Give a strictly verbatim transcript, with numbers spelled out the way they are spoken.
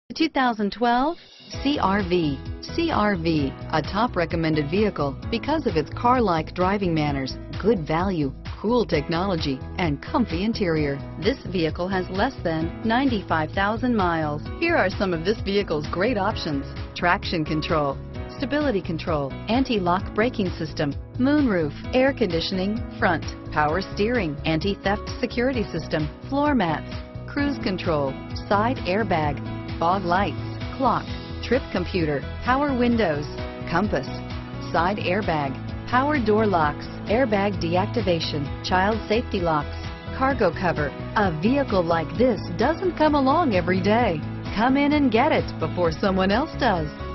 two thousand twelve C R V. C R V, a top recommended vehicle because of its car-like driving manners, good value, cool technology, and comfy interior. This vehicle has less than ninety-five thousand miles. Here are some of this vehicle's great options: traction control, stability control, anti-lock braking system, moonroof, air conditioning, front, power steering, anti-theft security system, floor mats, cruise control, side airbag, fog lights, clock, trip computer, power windows, compass, side airbag, power door locks, airbag deactivation, child safety locks, cargo cover. A vehicle like this doesn't come along every day. Come in and get it before someone else does.